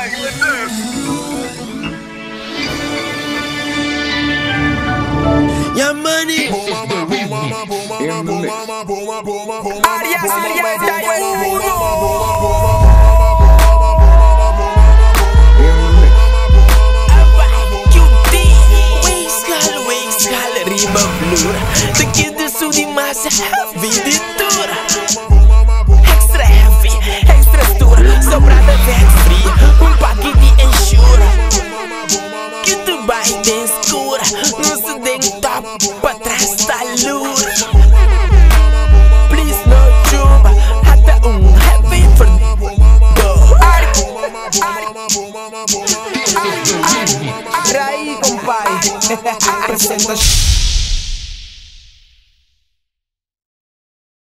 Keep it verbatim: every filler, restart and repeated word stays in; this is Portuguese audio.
Yeah, money. Arias, Arias, Arias, de que desço demais a vida dura. Extra heavy, extra dura, sobrada vex fria, um paquete enxura. Que tu vai de escura, no se den top, pra trás da lura. Please no chuva, até um heavy for go. Raí, compadre. Apresenta